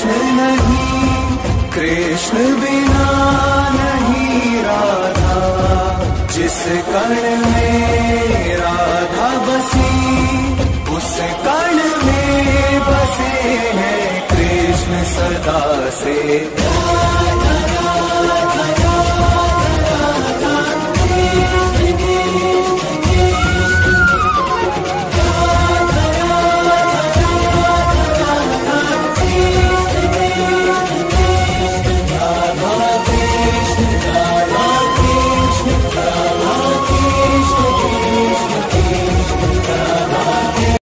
कृष्ण नहीं, कृष्ण बिना नहीं राधा। जिस कण में राधा बसी, उस कण में बसे हैं कृष्ण सदा से।